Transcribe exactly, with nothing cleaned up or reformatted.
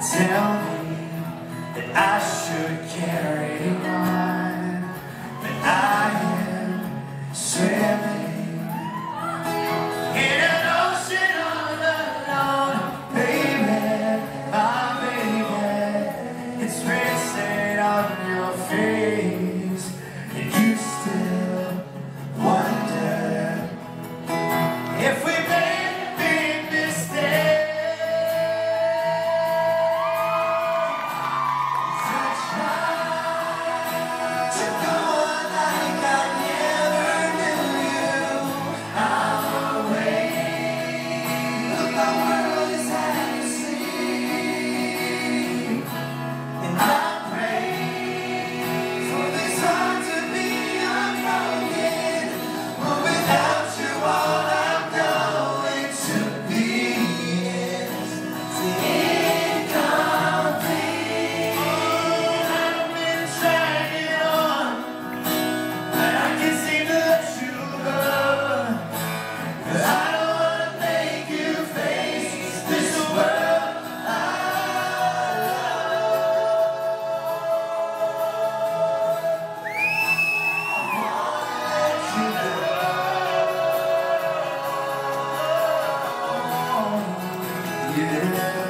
tell me that I should carry on, that I am swimming in an ocean all alone. Baby, my baby, it's written on your face, and you still wonder if we made a big mistake. Yeah.